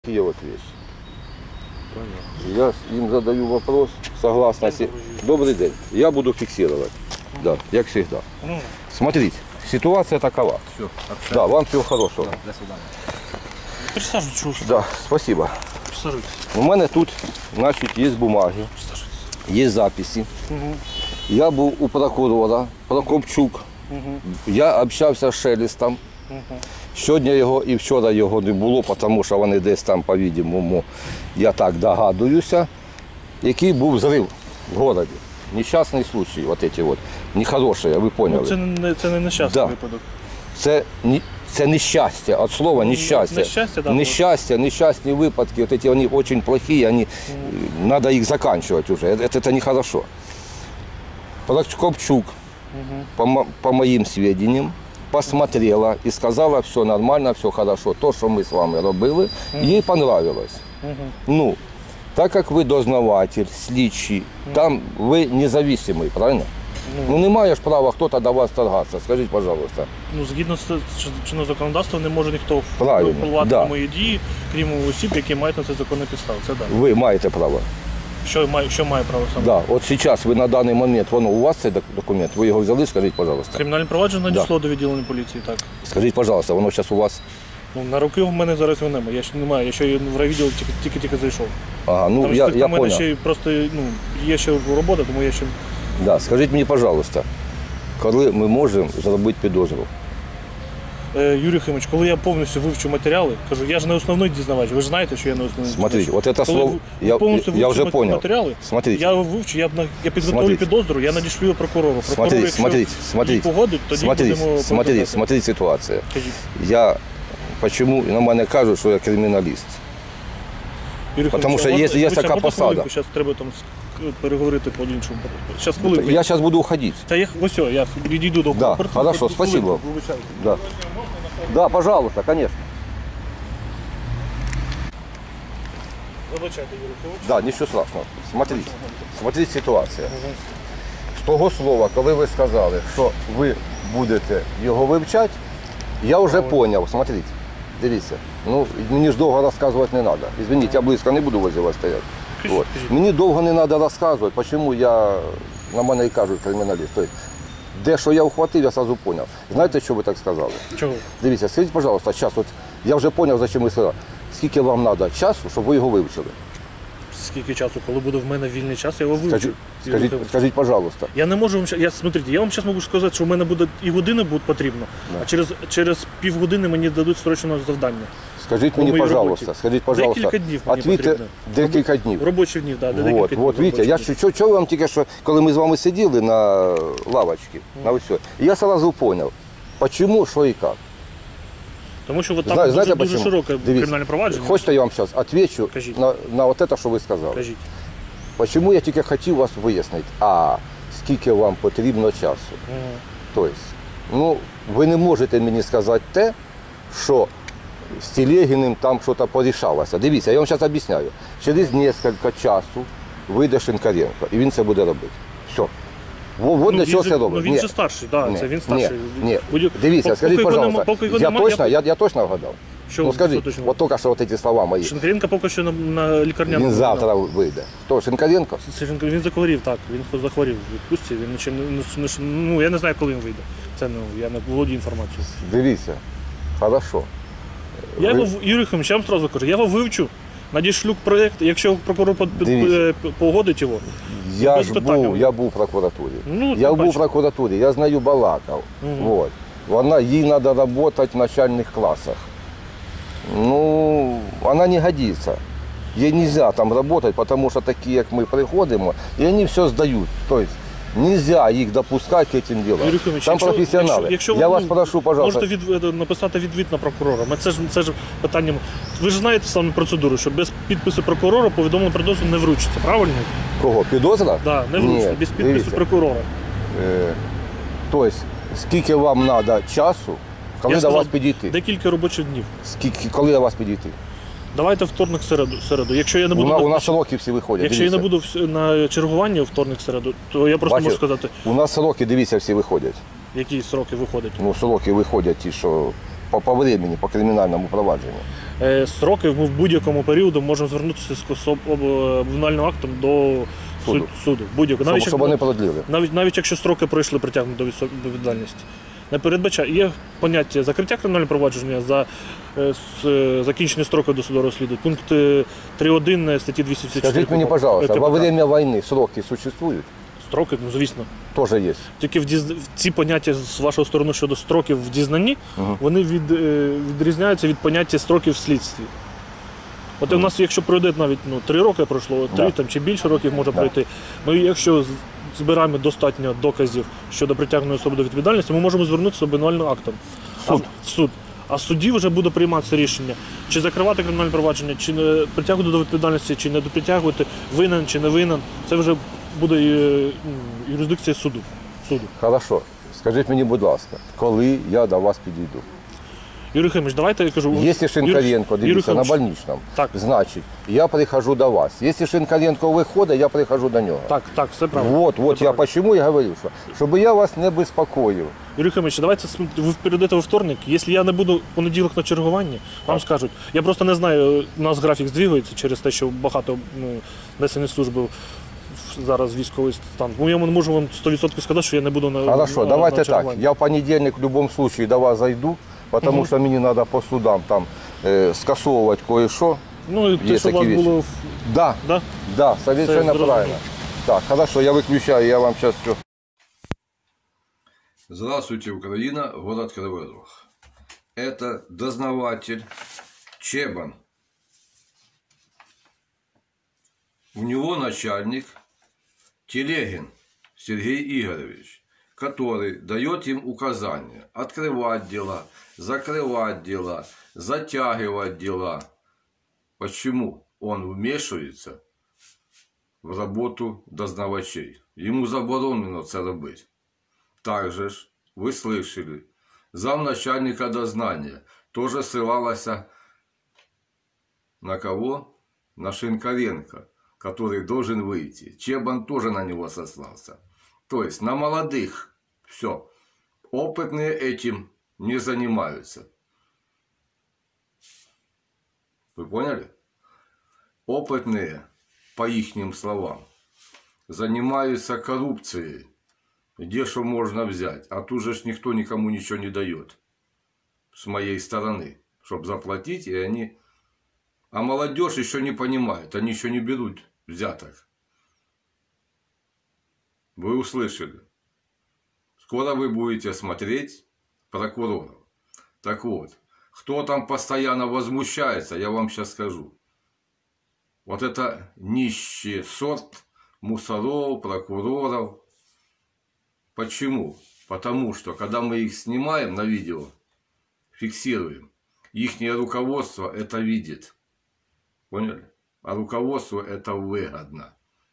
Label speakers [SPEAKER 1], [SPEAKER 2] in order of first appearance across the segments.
[SPEAKER 1] такие вот вещи. Я им задаю вопрос, согласно... Добрый день. Я буду фиксировать. Да, как всегда. Смотрите, ситуация такова.
[SPEAKER 2] Все,
[SPEAKER 1] Да, вам всего хорошего.
[SPEAKER 2] Да, до свидания.
[SPEAKER 3] Присаджуйтесь.
[SPEAKER 1] Да, спасибо.
[SPEAKER 3] Присаджуйтесь.
[SPEAKER 1] У мене тут, значить, є бумаги, є записи. Я був у прокурора, Прокопчук. Я общався з Шелестом. Сьогодні його і вчора його не було, тому що вони десь там, по-видимому, я так догадуюся, який був зрив в місті. Нещасний случай, от ці от, нехороші, ви поняли.
[SPEAKER 3] Це не нещасний випадок.
[SPEAKER 1] Це нещастя, від слова нещастя.
[SPEAKER 3] Нещастя, да.
[SPEAKER 1] Нещастя, нещасні випадки, вот эти, вони дуже плохі, треба їх закінчувати вже, це нехорошо. Прокопчук, по моїм сведениям, посмотрела і сказала, все нормально, все хорошо. То, що ми з вами робили, їй понравилось. Ну, так як ви дознаватель, слідчий, там ви незалежний, правильно? Ну немає ж права хтось до вас торгатися, скажіть, пожалуйста.
[SPEAKER 3] Ну, згідно з чинного законодавства, не може ніхто впливати
[SPEAKER 1] да.
[SPEAKER 3] на мої дії, крім осіб, які мають на це законні підстави. Це да.
[SPEAKER 1] Ви маєте право.
[SPEAKER 3] Що має право саме?
[SPEAKER 1] Да. От зараз ви на даний момент, у вас цей документ, ви його взяли, скажіть, пожалуйста.
[SPEAKER 3] Кримінальне провадження надійшло до відділення поліції, так.
[SPEAKER 1] Скажіть, пожалуйста, воно зараз у вас?
[SPEAKER 3] Ну, на руки в мене зараз його немає, я ще немає, я ще в райвідділ тільки зайшов.
[SPEAKER 1] Ага, ну
[SPEAKER 3] там,
[SPEAKER 1] я
[SPEAKER 3] там
[SPEAKER 1] понял.
[SPEAKER 3] мене ще просто, є ще робота, тому я ще...
[SPEAKER 1] Да, скажіть мені, пожалуйста, коли ми можемо зробити підозру?
[SPEAKER 3] Юрій Химович, коли я повністю вивчу матеріали, кажу, я ж не основний дізнавач, ви ж знаєте, що я не основний
[SPEAKER 1] Смотрите,
[SPEAKER 3] дізнавач.
[SPEAKER 1] вот это слово, я вже понял.
[SPEAKER 3] Матеріали,
[SPEAKER 1] Смотрите.
[SPEAKER 3] я вивчу, я підготовлю підозру, я надішлю її прокурору. Прокурор,
[SPEAKER 1] Смотрите,
[SPEAKER 3] погодить, тоді будемо...
[SPEAKER 1] Смотрите ситуація.
[SPEAKER 3] Кажіть.
[SPEAKER 1] Почему на мене кажуть, що я криміналіст? Тому що є така посада.
[SPEAKER 3] Зараз треба там переговорити по-іншому. Зараз хвилинку.
[SPEAKER 1] Я зараз буду уходити.
[SPEAKER 3] Та я відійду до
[SPEAKER 1] Да, хорошо, спасибо. Да. Да, пожалуйста, конечно.
[SPEAKER 3] Вибачайте, Юрій Химович.
[SPEAKER 1] Да, нічого страшного. Смотрите ситуація. З того слова, коли ви сказали, що ви будете його вивчати, я вже зрозумів. Смотрите, дивіться. Ну, мені ж довго розказувати не треба. Извините, я близько не буду возле вас стояти. Вот. Мені довго не треба розказувати, чому на мене і кажуть криміналіст. Тобто, де що я ухватив, я одразу зрозумів. Знаєте, що ви так сказали?
[SPEAKER 3] Чого?
[SPEAKER 1] Дивіться, скажіть, пожалуйста, час, от я вже зрозумів, за чим ви сказали. Скільки вам треба часу, щоб ви його вивчили?
[SPEAKER 3] Скільки часу? Коли буде в мене вільний час, я його вивчу.
[SPEAKER 1] Скажіть, пожалуйста.
[SPEAKER 3] Я не можу вам, смотрите, я вам зараз можу сказати, що в мене буде і години будуть потрібно, а через півгодини мені дадуть строчне завдання.
[SPEAKER 1] Скажіть мені, пожалуйста,
[SPEAKER 3] Декілька днів мені потрібно.
[SPEAKER 1] Декілька днів.
[SPEAKER 3] Робочих днів, так, декілька днів.
[SPEAKER 1] От, видите, я чого вам тільки що, коли ми з вами сиділи на лавочці, на все, я одразу зрозумів, чому, що і як.
[SPEAKER 3] Тому що там дуже широке кримінальне провадження.
[SPEAKER 1] Хочете, я вам зараз відповідаю на те, що ви сказали.
[SPEAKER 3] Кажіть.
[SPEAKER 1] Чому я тільки хотів вас вияснити, скільки вам потрібно часу. Тобто, ну, ви не можете мені сказати те, що з Телегіним там щось порішалося. Дивіться, я вам зараз об'ясняю. Через кілька часу вийде Шинкаренко, і він це буде робити. Все. Вот для чого це робить.
[SPEAKER 3] Він же старший, так, це він старший.
[SPEAKER 1] Ні. Дивіться, скажіть, пожалуйста, я точно вгадав? Ну скажіть, от тільки що ці слова мої.
[SPEAKER 3] Шинкаренко поки що на лікарняному.
[SPEAKER 1] Він завтра вийде. Хто, Шинкаренко?
[SPEAKER 3] Він захворів, так, він захворів в відпустці, він нічим, я не знаю, коли він вийде. Це, я не володію інформацією.
[SPEAKER 1] Дивіться, хорошо.
[SPEAKER 3] Юрій Химович, я вам одразу кажу, я його вивчу, надішлю проєкт, якщо прокурор погодить його.
[SPEAKER 1] Я був в прокуратурі. Я був в прокуратурі, я знаю балакав. Їй треба працювати в начальних класах. Ну, вона не годиться. Їй не можна там працювати, тому що такі, як ми приходимо, і вони все здають. Тобто, нельзя їх допускати к цим ділам. Там професіонали. Я вас прошу, пожалуйста.
[SPEAKER 3] Можете написати відвід на прокурора. Це ж питання. Ви ж знаєте саму процедуру, що без підпису прокурора повідомлення про підозру не вручиться, правильно?
[SPEAKER 1] Кого? Підозра?
[SPEAKER 3] Так, не вручиться, без підпису прокурора.
[SPEAKER 1] Тобто, скільки вам треба часу, коли до вас підійти?
[SPEAKER 3] Декілька робочих днів.
[SPEAKER 1] Коли до вас підійти?
[SPEAKER 3] Давайте вторник, середу. Якщо я не буду
[SPEAKER 1] у нас сроки всі виходять.
[SPEAKER 3] Якщо я не буду на чергування вторник, середу, то я просто можу сказати.
[SPEAKER 1] У нас сроки, дивіться, всі виходять.
[SPEAKER 3] Які сроки виходять?
[SPEAKER 1] Ну, сроки виходять ті, що по времени, по кримінальному провадженню?
[SPEAKER 3] Строки ми в будь-якому періоду можемо звернутися з обвинувальним актом до суду. Будь-якого.
[SPEAKER 1] Щоб вони продлили.
[SPEAKER 3] Навіть якщо строки пройшли притягнути до відповідальності. Не передбачає. Є поняття закриття кримінального провадження за закінчення строку досудового розслідування. Пункт 3.1 статті 254.
[SPEAKER 1] Скажіть мені, пожалуйста, во время війни сроки существують?
[SPEAKER 3] Строки, ну звісно.
[SPEAKER 1] Тоже є.
[SPEAKER 3] Тільки ці поняття з вашої сторони щодо строків в дізнанні, вони відрізняються від поняття строків в слідстві. От у нас, якщо пройде навіть 3 роки пройшло, 3 там, чи більше років може пройти, ми якщо збираємо достатньо доказів щодо притягнення особи до відповідальності, ми можемо звернутися з обвинувальним актом в суд. А судді вже буде прийматися рішення, чи закривати кримінальне провадження, чи не притягувати до відповідальності, чи не притягувати, винен чи не винен. Це вже буде юрисдикція суду.
[SPEAKER 1] Хорошо. Скажіть мені, будь ласка, коли я до вас підійду?
[SPEAKER 3] Юрій Євгенович, давайте я кажу.
[SPEAKER 1] Якщо Шинкаренко, дивіться, на больничному, значить, я приходжу до вас. Якщо Шинкаренко виходить, я приходжу до нього.
[SPEAKER 3] Так, все правильно.
[SPEAKER 1] Вот я почему я говорю, що щоб я вас не безпокоїв.
[SPEAKER 3] Юрій Євгенович, давайте ви прийдете у вторник. Якщо я не буду в понеділок на чергуванні, вам скажуть. Я просто не знаю, у нас графік здвигується через те, що багато несення служби зараз військовий стан. Я не можу вам 100% сказати, що я не буду на
[SPEAKER 1] Хорошо, давайте так. Я в понедільник в будь-якому випадку до вас зайду. Потому что мне надо по судам там скасовывать кое-что.
[SPEAKER 3] Ну, и то, что у вас было...
[SPEAKER 1] Да, совершенно правильно. Так, хорошо, я выключаю, я вам сейчас все... Здравствуйте, Украина, город Кривой Рог. Это дознаватель Чебан. У него начальник Телегин Сергей Игоревич, который дает им указания открывать дела, закрывать дела, затягивать дела. Почему он вмешивается в работу дознавачей? Ему заборонено це робити. Также ж, вы слышали, замначальника дознания тоже ссылалась на кого? На Шинкаренко, который должен выйти. Чебан тоже на него сослался. То есть на молодых. Все. Опытные этим не занимаются. Вы поняли? Опытные, по ихним словам, занимаются коррупцией. Где что можно взять. А тут же никто никому ничего не дает. С моей стороны. Чтобы заплатить, и они... А молодежь еще не понимает. Они еще не берут взяток. Вы услышали. Скоро вы будете смотреть прокуроров. Так вот, кто там постоянно возмущается, я вам сейчас скажу. Вот это нищий сорт мусоров, прокуроров. Почему? Потому что, когда мы их снимаем на видео, фиксируем, ихнее руководство это видит. Поняли? А руководству это выгодно.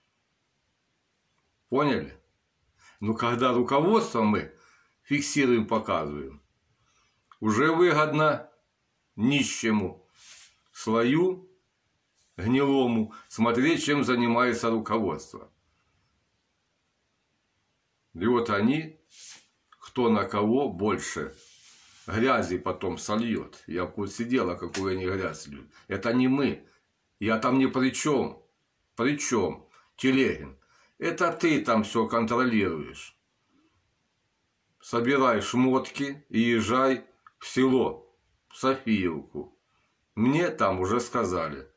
[SPEAKER 1] Поняли? Но когда руководство мы фиксируем, показываем, уже выгодно нищему слою, гнилому, смотреть, чем занимается руководство. И вот они, кто на кого больше грязи потом сольет. Я в курсе дела, какую они грязь льют. Это не мы. Я там ни при чем. Причем, Телегин, это ты там все контролируешь. Собирай шмотки и езжай в село, в Софиевку. Мне там уже сказали.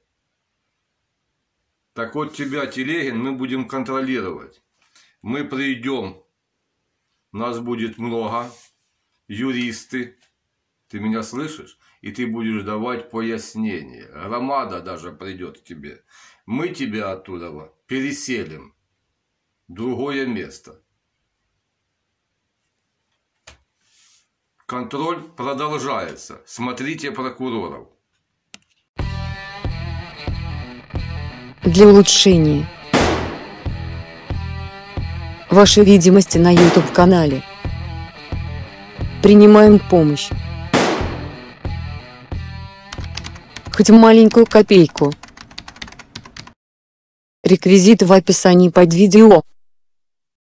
[SPEAKER 1] Так вот тебя, Телегин, мы будем контролировать. Мы придем, нас будет много, юристы. Ты меня слышишь? И ты будешь давать пояснения. Громада даже придет к тебе. Мы тебя оттуда переселим в другое место. Контроль продолжается. Смотрите прокуроров.
[SPEAKER 2] Для улучшения вашей видимости на YouTube-канале принимаем помощь. Хоть маленькую копейку. Реквизиты в описании под видео.